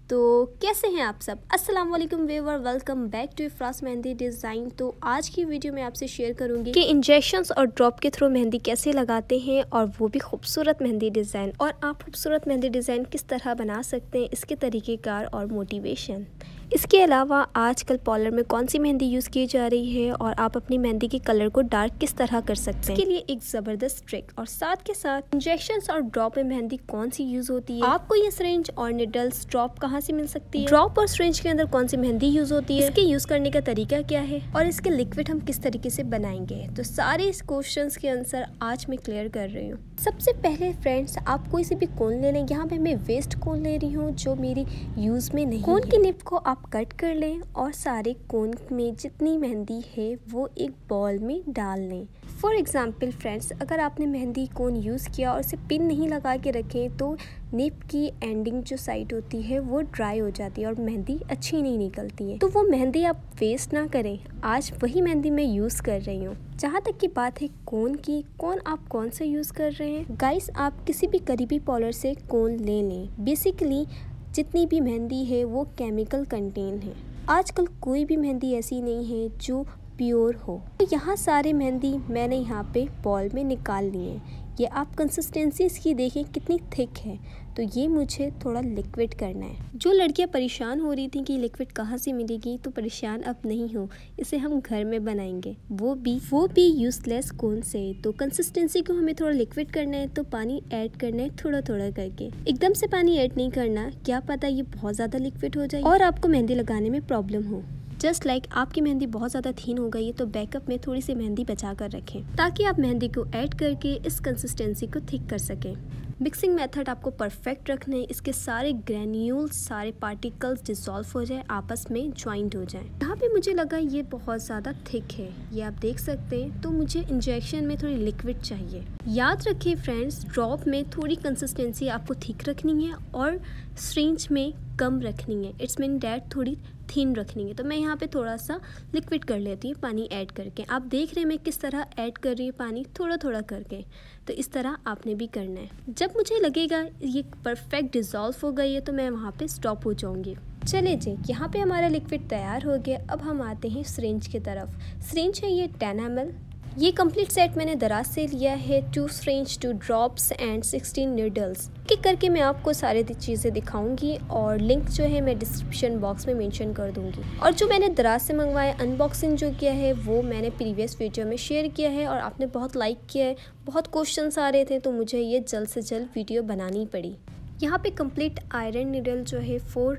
तो कैसे हैं आप सब। अस्सलाम वालेकुम viewer, welcome back to Ifraz Mehndi design. तो आज की वीडियो में आपसे शेयर करूंगी कि इंजेक्शंस और ड्रॉप के थ्रू मेहंदी कैसे लगाते हैं और वो भी खूबसूरत मेहंदी डिज़ाइन, और आप खूबसूरत मेहंदी डिज़ाइन किस तरह बना सकते हैं, इसके तरीक़ेकार और मोटिवेशन। इसके अलावा आजकल पार्लर में कौन सी मेहंदी यूज़ की जा रही है और आप अपनी मेहंदी के कलर को डार्क किस तरह कर सकते हैं, इसके लिए एक ज़बरदस्त ट्रिक, और साथ के साथ इंजेक्शंस और ड्रॉप में मेहंदी कौन सी यूज़ होती है, आपको ये सिरिंज और निडल्स ड्रॉप कहाँ से मिल सकती है, ड्रॉप और सिरिंज के अंदर कौन सी मेहंदी यूज़ होती है, इसके यूज़ करने का तरीका क्या है और इसके लिक्विड हम किस तरीके से बनाएंगे। तो सारे इस क्वेश्चन के आंसर आज मैं क्लियर कर रही हूँ। सबसे पहले फ्रेंड्स, आप कोई सी भी कोन ले लें। यहाँ पे मैं वेस्ट कोन ले रही हूँ जो मेरी यूज़ में नहीं। कोन की निप को आप कट कर लें और सारे कोन में जितनी मेहंदी है वो एक बॉल में डाल लें। फॉर एग्ज़ाम्पल फ्रेंड्स, अगर आपने मेहंदी कोन यूज़ किया और उसे पिन नहीं लगा के रखें तो निप की एंडिंग जो साइड होती है वो ड्राई हो जाती है और मेहंदी अच्छी नहीं निकलती है। तो वो मेहंदी आप वेस्ट ना करें। आज वही मेहंदी मैं यूज़ कर रही हूँ। जहाँ तक की बात है कोन की, कोन आप कौन सा यूज़ कर रहे हैं गाइस, आप किसी भी करीबी पार्लर से कोन ले लें। बेसिकली जितनी भी मेहंदी है वो केमिकल कंटेन है। आजकल कोई भी मेहंदी ऐसी नहीं है जो प्योर हो। तो यहाँ सारे मेहंदी मैंने यहाँ पे बॉल में निकाल लिए हैं। ये आप कंसिस्टेंसी इसकी देखें कितनी थिक है। तो ये मुझे थोड़ा लिक्विड करना है। जो लड़कियाँ परेशान हो रही थी कि लिक्विड कहाँ से मिलेगी, तो परेशान अब नहीं हो, इसे हम घर में बनाएंगे, वो भी यूज़लेस कोन से। तो कंसिस्टेंसी को हमें थोड़ा लिक्विड करना है, तो पानी ऐड करना है थोड़ा थोड़ा करके। एकदम से पानी ऐड नहीं करना, क्या पता ये बहुत ज़्यादा लिक्विड हो जाए और आपको मेहंदी लगाने में प्रॉब्लम हो। जस्ट लाइक आपकी मेहंदी बहुत ज़्यादा थीन हो गई है तो बैकअप में थोड़ी सी मेहंदी बचा कर रखें ताकि आप मेहंदी को ऐड करके इस कंसिस्टेंसी को थिक कर सकें। मिक्सिंग मेथड आपको परफेक्ट रखना है, इसके सारे ग्रैन्यूल्स, सारे पार्टिकल्स डिसॉल्व हो जाए, आपस में ज्वाइंट हो जाए। यहाँ पे मुझे लगा ये बहुत ज़्यादा थिक है, ये आप देख सकते हैं। तो मुझे इंजेक्शन में थोड़ी लिक्विड चाहिए। याद रखिए फ्रेंड्स, ड्रॉप में थोड़ी कंसिस्टेंसी आपको थिक रखनी है और सिरिंज में कम रखनी है। इट्स मीन डैट थोड़ी थिन रखनी है। तो मैं यहाँ पे थोड़ा सा लिक्विड कर लेती हूँ पानी ऐड करके। आप देख रहे हैं मैं किस तरह ऐड कर रही हूँ पानी थोड़ा थोड़ा करके। तो इस तरह आपने भी करना है। जब मुझे लगेगा ये परफेक्ट डिज़ोल्व हो गई है तो मैं वहाँ पे स्टॉप हो जाऊँगी। चले जी, यहाँ पे हमारा लिक्विड तैयार हो गया। अब हम आते हैं सिरिंज की तरफ। सिरिंज है ये 10 ml। ये कंप्लीट सेट मैंने दराज से लिया है। 2 सिरिंज, 2 ड्रॉप्स एंड 16 नीडल्स। एक करके मैं आपको सारी चीज़ें दिखाऊंगी और लिंक जो है मैं डिस्क्रिप्शन बॉक्स में मेंशन कर दूंगी। और जो मैंने दराज से मंगवाया, अनबॉक्सिंग जो किया है वो मैंने प्रीवियस वीडियो में शेयर किया है और आपने बहुत लाइक किया है, बहुत क्वेश्चंस आ रहे थे, तो मुझे ये जल्द से जल्द वीडियो बनानी पड़ी। यहाँ पे कंप्लीट आयरन निडल जो है 4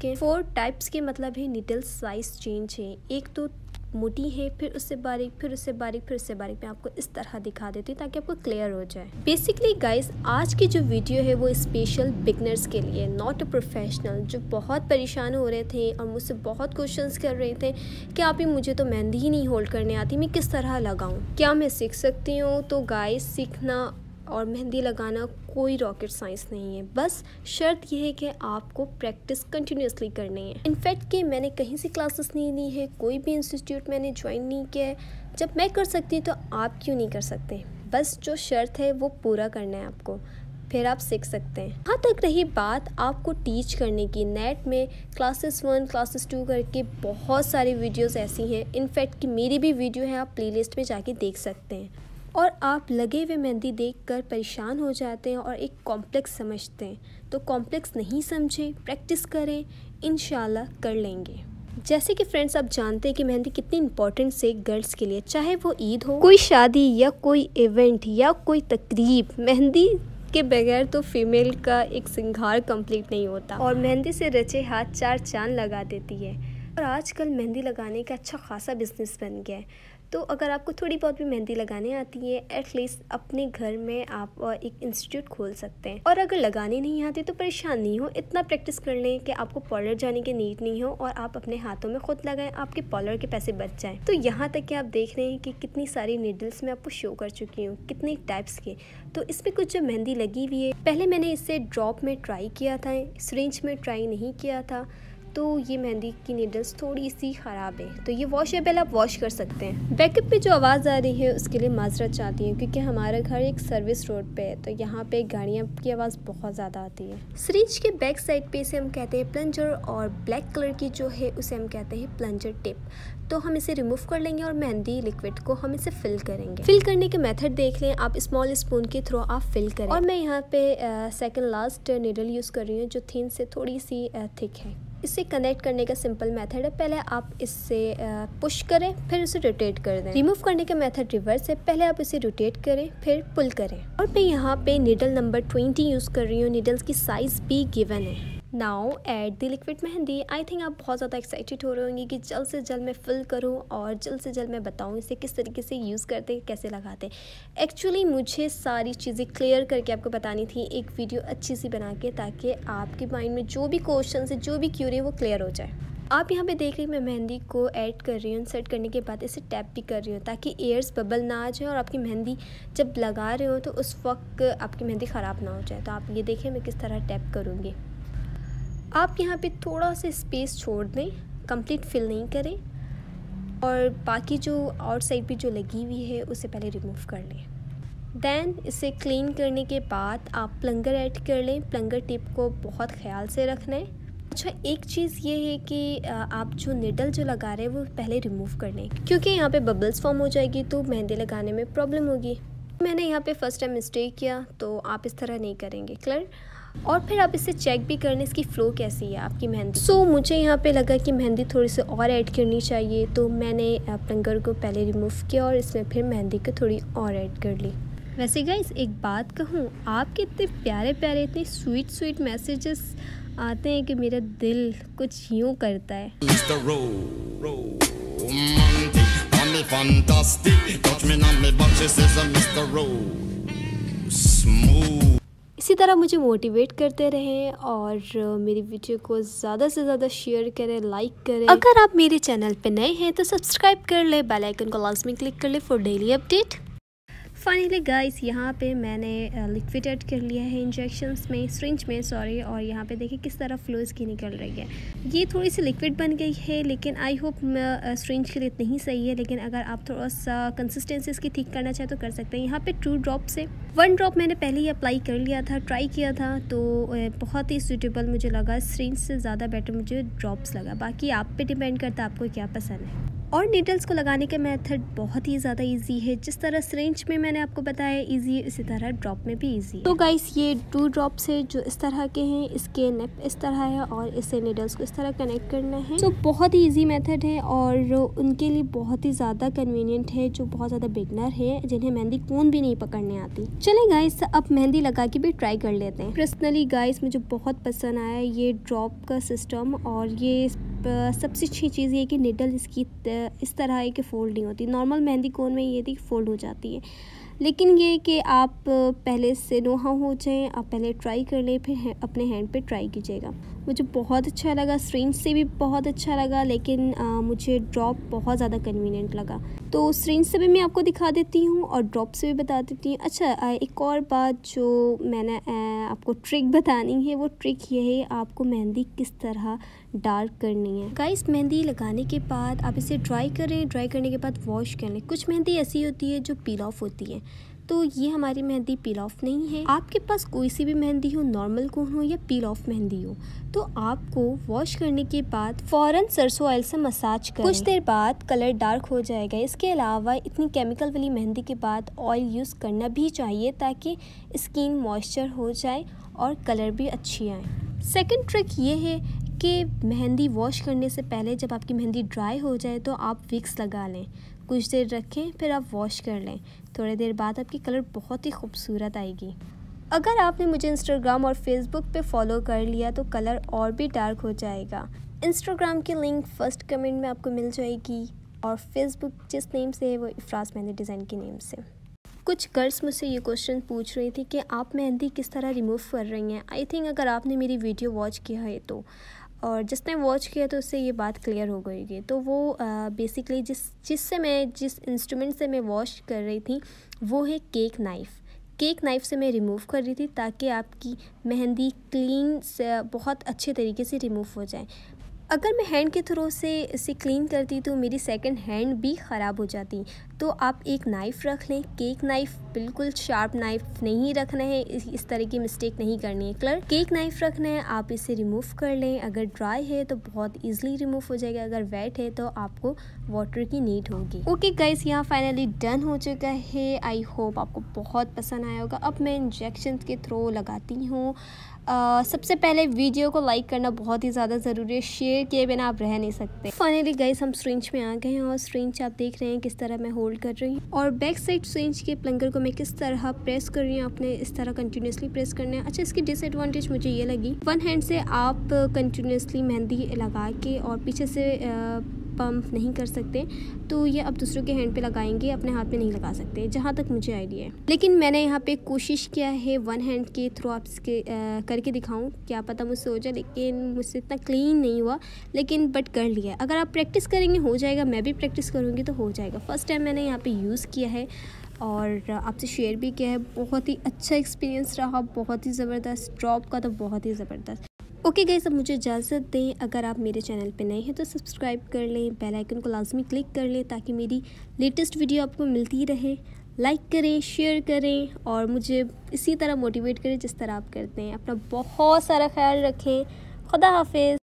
टाइप्स के मतलब है निडल साइज चेंज है। एक तो मोटी है, फिर उससे बारीक, फिर उससे बारीक, फिर उससे बारीक। मैं आपको इस तरह दिखा देती हूँ ताकि आपको क्लियर हो जाए। बेसिकली गाइस, आज की जो वीडियो है वो स्पेशल बिगनर्स के लिए, नॉट अ प्रोफेशनल, जो बहुत परेशान हो रहे थे और मुझसे बहुत क्वेश्चंस कर रहे थे कि आप ही मुझे तो मेहंदी ही नहीं होल्ड करने आती, मैं किस तरह लगाऊँ, क्या मैं सीख सकती हूँ। तो गाइस, सीखना और मेहंदी लगाना कोई रॉकेट साइंस नहीं है। बस शर्त यह है कि आपको प्रैक्टिस कंटिन्यूसली करनी है। इनफैक्ट कि मैंने कहीं से क्लासेस नहीं ली है, कोई भी इंस्टीट्यूट मैंने ज्वाइन नहीं किया है। जब मैं कर सकती हूँ तो आप क्यों नहीं कर सकते। बस जो शर्त है वो पूरा करना है आपको, फिर आप सीख सकते हैं। यहाँ तक रही बात आपको टीच करने की, नेट में क्लासेस 1, क्लासेस 2 करके बहुत सारी वीडियोज़ ऐसी हैं। इनफैक्ट कि मेरी भी वीडियो है, आप प्लेलिस्ट में जाके देख सकते हैं। और आप लगे हुए मेहंदी देखकर परेशान हो जाते हैं और एक कॉम्प्लेक्स समझते हैं। तो कॉम्प्लेक्स नहीं समझें, प्रैक्टिस करें, इंशाल्लाह कर लेंगे। जैसे कि फ्रेंड्स, आप जानते हैं कि मेहंदी कितनी इंपॉर्टेंट है गर्ल्स के लिए, चाहे वो ईद हो, कोई शादी या कोई इवेंट या कोई तकरीब, मेहंदी के बगैर तो फीमेल का एक श्रृंगार कंप्लीट नहीं होता। और मेहंदी से रचे हाथ 4 चांद लगा देती है। और आजकल मेहंदी लगाने का अच्छा खासा बिजनेस बन गया है। तो अगर आपको थोड़ी बहुत भी मेहंदी लगाने आती है, एटलीस्ट अपने घर में आप एक इंस्टीट्यूट खोल सकते हैं। और अगर लगाने नहीं आती तो परेशान नहीं हो, इतना प्रैक्टिस कर लें कि आपको पार्लर जाने की नीड नहीं हो और आप अपने हाथों में खुद लगाएं, आपके पार्लर के पैसे बच जाएं। तो यहाँ तक कि आप देख रहे हैं कि कितनी सारी नीडल्स मैं आपको शो कर चुकी हूँ, कितनी टाइप्स के। तो इसमें कुछ जो मेहंदी लगी हुई है, पहले मैंने इससे ड्रॉप में ट्राई किया था, सिरिंज में ट्राई नहीं किया था। तो ये मेहंदी की नीडल्स थोड़ी सी ख़राब है, तो ये वॉशेबल आप वॉश कर सकते हैं। बैकअप पे जो आवाज़ आ रही है उसके लिए माजरत चाहती हूँ, क्योंकि हमारा घर एक सर्विस रोड पे है, तो यहाँ पे गाड़ियाँ की आवाज़ बहुत ज़्यादा आती है। सिरिंज के बैक साइड पे इसे हम कहते हैं प्लंजर, और ब्लैक कलर की जो है उसे हम कहते हैं प्लंजर टिप। तो हम इसे रिमूव कर लेंगे और मेहंदी लिक्विड को हम इसे फिल करेंगे। फिल करने के मेथड देख लें आप, स्मॉल स्पून के थ्रू आप फिल करें। और मैं यहाँ पे सेकंड लास्ट नीडल यूज़ कर रही हूँ, जो थिन से थोड़ी सी थिक है। इसे कनेक्ट करने का सिंपल मेथड है, पहले आप इससे पुश करें, फिर इसे रोटेट कर दें। रिमूव करने का मेथड रिवर्स है, पहले आप इसे रोटेट करें, फिर पुल करें। और मैं यहाँ पे नीडल नंबर 20 यूज़ कर रही हूँ। नीडल्स की साइज़ भी गिवन है। Now add the liquid mehndi. I think आप बहुत ज़्यादा एक्साइटेड हो रहे होंगे कि जल्द से जल्द मैं फिल करूं और जल्द से जल्द मैं बताऊं इसे किस तरीके से यूज़ करते हैं, कैसे लगाते हैं। एक्चुअली मुझे सारी चीज़ें क्लियर करके आपको बतानी थी एक वीडियो अच्छी सी बना के, ताकि आपके माइंड में जो भी क्वेश्चन है, जो भी क्यूरी है, वो क्लियर हो जाए। आप यहाँ पे देख रही हैं मैं मेहंदी को ऐड कर रही हूँ। सेट करने के बाद इसे टैप भी कर रही हूँ, ताकि एयर्स बबल ना आ जाए और आपकी मेहंदी जब लगा रहे हो तो उस वक्त आपकी मेहंदी ख़राब ना हो जाए। तो आप ये देखिए मैं किस तरह टैप करूँगी। आप यहाँ पे थोड़ा सा स्पेस छोड़ दें, कंप्लीट फिल नहीं करें, और बाकी जो आउटसाइड भी जो लगी हुई है उसे पहले रिमूव कर लें। देन इसे क्लीन करने के बाद आप प्लंगर ऐड कर लें। प्लंगर टिप को बहुत ख्याल से रखना है। अच्छा, एक चीज़ ये है कि आप जो निडल जो लगा रहे हैं वो पहले रिमूव कर लें, क्योंकि यहाँ पे बबल्स फॉर्म हो जाएगी तो मेहंदी लगाने में प्रॉब्लम होगी। मैंने यहाँ पे फर्स्ट टाइम मिस्टेक किया, तो आप इस तरह नहीं करेंगे। क्लियर? और फिर आप इसे चेक भी करने इसकी फ़्लो कैसी है आपकी मेहंदी। सो मुझे यहाँ पे लगा कि मेहंदी थोड़ी सी और ऐड करनी चाहिए, तो मैंने प्लंगर को पहले रिमूव किया और इसमें फिर मेहंदी को थोड़ी और ऐड कर ली। वैसे गाइस एक बात कहूँ, आपके इतने प्यारे प्यारे इतने स्वीट मैसेजेस आते हैं कि मेरा दिल कुछ यूँ करता है। इसी तरह मुझे मोटिवेट करते रहें और मेरी वीडियो को ज़्यादा से ज़्यादा शेयर करें, लाइक करें। अगर आप मेरे चैनल पे नए हैं तो सब्सक्राइब कर ले, बेल आइकन को लाजमी क्लिक कर ले for daily update. Finally guys यहाँ पे मैंने लिक्विड ऐड कर लिया है इंजेक्शंस में, सिरिंज में सॉरी, और यहाँ पे देखिए किस तरह फ्लो इसकी निकल रही है। ये थोड़ी सी लिक्विड बन गई है, लेकिन आई होप सिरिंज के लिए इतनी ही सही है, लेकिन अगर आप थोड़ा सा कंसिस्टेंसी इसकी ठीक करना चाहें तो कर सकते हैं। यहाँ पे 2 ड्रॉप से 1 ड्रॉप मैंने पहले ही अप्लाई कर लिया था, ट्राई किया था, तो बहुत ही सूटेबल मुझे लगा। सिरिंज से ज़्यादा बेटर मुझे ड्रॉप्स लगा। बाकी आप पे डिपेंड करता है आपको क्या पसंद है। और नीडल्स को लगाने का मेथड बहुत ही ज़्यादा इजी है। जिस तरह सिरिंज में मैंने आपको बताया इजी है, इसी तरह ड्रॉप में भी इजी है। तो गाइस ये 2 ड्रॉप्स है जो इस तरह के हैं, इसके नेप इस तरह है और इससे नीडल्स को इस तरह कनेक्ट करना है। तो बहुत ही इजी मेथड है और उनके लिए बहुत ही ज़्यादा कन्वीनियंट है जो बहुत ज़्यादा बिगनर है, जिन्हें मेहंदी कोन भी नहीं पकड़ने आती। चलें गाइस अब मेहंदी लगा के भी ट्राई कर लेते हैं। पर्सनली गाइस मुझे बहुत पसंद आया ये ड्रॉप का सिस्टम, और ये सबसे अच्छी चीज़ ये कि निडल इसकी इस तरह है कि फ़ोल्ड नहीं होती। नॉर्मल मेहंदी कोन में ये थी फ़ोल्ड हो जाती है, लेकिन ये कि आप पहले से नोहा हो जाएं, आप पहले ट्राई कर लें, फिर अपने हैंड पे ट्राई कीजिएगा। मुझे बहुत अच्छा लगा, सिरिंज से भी बहुत अच्छा लगा, लेकिन मुझे ड्रॉप बहुत ज़्यादा कन्वीनियंट लगा। तो सिरिंज से भी मैं आपको दिखा देती हूँ और ड्रॉप से भी बता देती हूँ। अच्छा एक और बात जो मैंने आपको ट्रिक बतानी है, वो ट्रिक ये है आपको मेहंदी किस तरह डार्क करनी है। गाइस मेहंदी लगाने के बाद आप इसे ड्राई करें, ड्राई करने के बाद वॉश कर लें। कुछ मेहंदी ऐसी होती है जो पील ऑफ होती है, तो ये हमारी मेहंदी पील ऑफ नहीं है। आपके पास कोई सी भी मेहंदी हो, नॉर्मल कोन हो या पील ऑफ मेहंदी हो, तो आपको वॉश करने के बाद फ़ौरन सरसों ऑयल से मसाज करें। कुछ देर बाद कलर डार्क हो जाएगा। इसके अलावा इतनी केमिकल वाली मेहंदी के बाद ऑयल यूज़ करना भी चाहिए, ताकि स्किन मॉइस्चर हो जाए और कलर भी अच्छी आए। सेकंड ट्रिक ये है कि मेहंदी वॉश करने से पहले जब आपकी मेहंदी ड्राई हो जाए तो आप विक्स लगा लें, कुछ देर रखें, फिर आप वॉश कर लें। थोड़ी देर बाद आपकी कलर बहुत ही खूबसूरत आएगी। अगर आपने मुझे इंस्टाग्राम और फेसबुक पे फॉलो कर लिया तो कलर और भी डार्क हो जाएगा। इंस्टाग्राम की लिंक फर्स्ट कमेंट में आपको मिल जाएगी, और फेसबुक जिस नेम से है वो इफ्राज मेहंदी डिज़ाइन के नेम से। कुछ गर्ल्स मुझसे ये क्वेश्चन पूछ रही थी कि आप मेहंदी किस तरह रिमूव कर रही हैं। आई थिंक अगर आपने मेरी वीडियो वॉच किया है तो, और जिसने वॉच किया तो उससे ये बात क्लियर हो गई। तो वो बेसिकली जिस इंस्ट्रूमेंट से मैं वॉश कर रही थी वो है केक नाइफ़ से मैं रिमूव कर रही थी, ताकि आपकी मेहंदी क्लीन से बहुत अच्छे तरीके से रिमूव हो जाए। अगर मैं हैंड के थ्रू से इसे क्लीन करती तो मेरी सेकंड हैंड भी ख़राब हो जाती। तो आप एक नाइफ़ रख लें, केक नाइफ़, बिल्कुल शार्प नाइफ़ नहीं रखना है, इस तरह की मिस्टेक नहीं करनी है। कलर केक नाइफ़ रखना है, आप इसे रिमूव कर लें। अगर ड्राई है तो बहुत ईजिली रिमूव हो जाएगा, अगर वेट है तो आपको वाटर की नीड होगी। ओके गाइस, यहाँ फाइनली डन हो चुका है। आई होप आपको बहुत पसंद आया होगा। अब मैं इंजेक्शन के थ्रू लगाती हूँ। सबसे पहले वीडियो को लाइक करना बहुत ही ज़्यादा ज़रूरी है, शेयर किए बिना आप रह नहीं सकते। फाइनली गाइस, हम सिरिंज में आ गए हैं और सिरिंज आप देख रहे हैं किस तरह मैं होल्ड कर रही हूँ और बैक साइड सिरिंज के प्लंगर को मैं किस तरह प्रेस कर रही हूँ। आपने इस तरह कंटिन्यूसली प्रेस करना है। अच्छा, इसकी डिसएडवांटेज मुझे ये लगी, वन हैंड से आप कंटिन्यूसली मेहंदी लगा के और पीछे से पंप नहीं कर सकते, तो ये आप दूसरों के हैंड पे लगाएंगे, अपने हाथ में नहीं लगा सकते, जहाँ तक मुझे आइडिया है। लेकिन मैंने यहाँ पे कोशिश किया है वन हैंड के थ्रू आप इसके करके दिखाऊं, क्या पता मुझसे हो जाए, लेकिन मुझसे इतना क्लीन नहीं हुआ, लेकिन बट कर लिया। अगर आप प्रैक्टिस करेंगे हो जाएगा, मैं भी प्रैक्टिस करूँगी तो हो जाएगा। फर्स्ट टाइम मैंने यहाँ पर यूज़ किया है और आपसे शेयर भी किया है। बहुत ही अच्छा एक्सपीरियंस रहा, बहुत ही ज़बरदस्त, ड्रॉप का तो बहुत ही ज़बरदस्त। ओके गाइस, अब मुझे इजाज़त दें। अगर आप मेरे चैनल पे नए हैं तो सब्सक्राइब कर लें, बेल आइकन को लाजमी क्लिक कर लें ताकि मेरी लेटेस्ट वीडियो आपको मिलती रहे। लाइक करें, शेयर करें और मुझे इसी तरह मोटिवेट करें जिस तरह आप करते हैं। अपना बहुत सारा ख्याल रखें। खुदा हाफिज़।